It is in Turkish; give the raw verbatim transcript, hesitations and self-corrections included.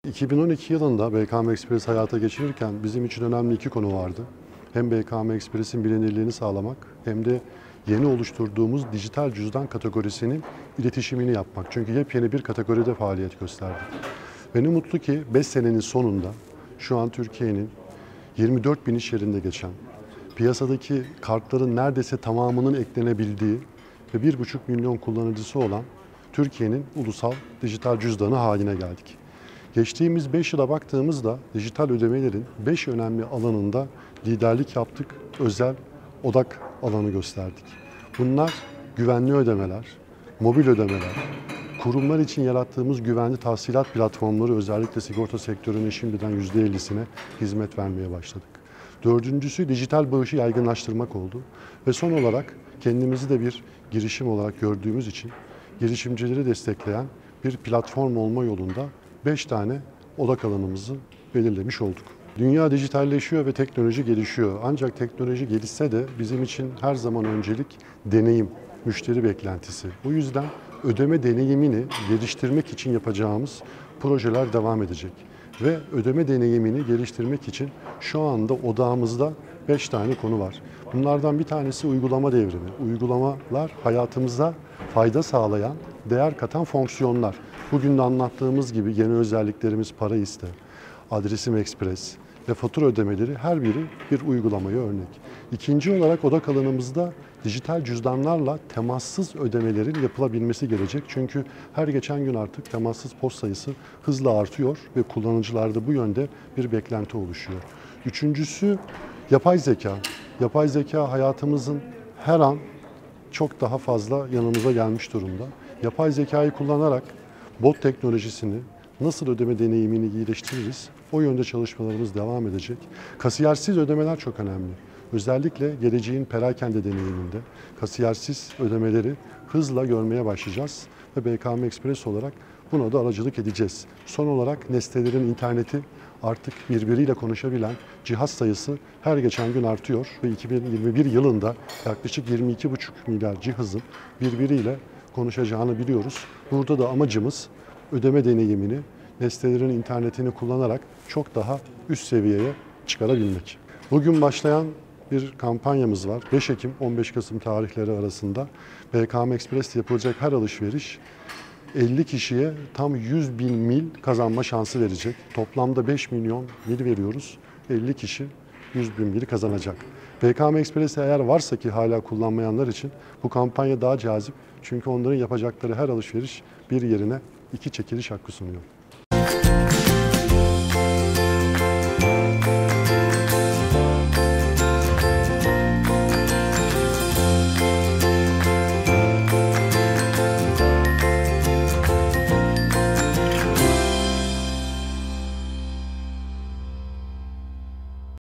iki bin on iki yılında B K M Express hayata geçirirken bizim için önemli iki konu vardı. Hem B K M Express'in bilinirliğini sağlamak hem de yeni oluşturduğumuz dijital cüzdan kategorisinin iletişimini yapmak. Çünkü yepyeni bir kategoride faaliyet gösterdik. Ve ne mutlu ki beş senenin sonunda şu an Türkiye'nin yirmi dört bin iş yerinde geçen, piyasadaki kartların neredeyse tamamının eklenebildiği ve bir buçuk milyon kullanıcısı olan Türkiye'nin ulusal dijital cüzdanı haline geldik. Geçtiğimiz beş yıla baktığımızda dijital ödemelerin beş önemli alanında liderlik yaptık, özel odak alanı gösterdik. Bunlar güvenli ödemeler, mobil ödemeler, kurumlar için yarattığımız güvenli tahsilat platformları özellikle sigorta sektörünün şimdiden yüzde ellisine hizmet vermeye başladık. Dördüncüsü dijital bağışı yaygınlaştırmak oldu ve son olarak kendimizi de bir girişim olarak gördüğümüz için girişimcileri destekleyen bir platform olma yolunda beş tane odak alanımızı belirlemiş olduk. Dünya dijitalleşiyor ve teknoloji gelişiyor. Ancak teknoloji gelişse de bizim için her zaman öncelik deneyim, müşteri beklentisi. Bu yüzden ödeme deneyimini geliştirmek için yapacağımız projeler devam edecek. Ve ödeme deneyimini geliştirmek için şu anda odağımızda beş tane konu var. Bunlardan bir tanesi uygulama devrimi. Uygulamalar hayatımıza fayda sağlayan, değer katan fonksiyonlar. Bugün de anlattığımız gibi yeni özelliklerimiz para iste, adresim ekspres ve fatura ödemeleri her biri bir uygulamaya örnek. İkinci olarak odak alanımızda dijital cüzdanlarla temassız ödemelerin yapılabilmesi gelecek. Çünkü her geçen gün artık temassız POS sayısı hızla artıyor ve kullanıcılarda bu yönde bir beklenti oluşuyor. Üçüncüsü yapay zeka. Yapay zeka hayatımızın her an çok daha fazla yanımıza gelmiş durumda. Yapay zekayı kullanarak bot teknolojisini, nasıl ödeme deneyimini iyileştiririz? O yönde çalışmalarımız devam edecek. Kasiyersiz ödemeler çok önemli. Özellikle geleceğin perakende deneyiminde kasiyersiz ödemeleri hızla görmeye başlayacağız ve B K M Express olarak buna da aracılık edeceğiz. Son olarak nesnelerin interneti artık birbiriyle konuşabilen cihaz sayısı her geçen gün artıyor ve iki bin yirmi bir yılında yaklaşık yirmi iki buçuk milyar cihazın birbiriyle konuşacağını biliyoruz. Burada da amacımız ödeme deneyimini, nesnelerin internetini kullanarak çok daha üst seviyeye çıkarabilmek. Bugün başlayan bir kampanyamız var. beş Ekim on beş Kasım tarihleri arasında B K M Express'te yapılacak her alışveriş elli kişiye tam yüz bin mil kazanma şansı verecek. Toplamda beş milyon mil veriyoruz. elli kişi yüz bin mil kazanacak. B K M Express eğer varsa ki hala kullanmayanlar için bu kampanya daha cazip. Çünkü onların yapacakları her alışveriş bir yerine iki çekiliş hakkı sunuyor.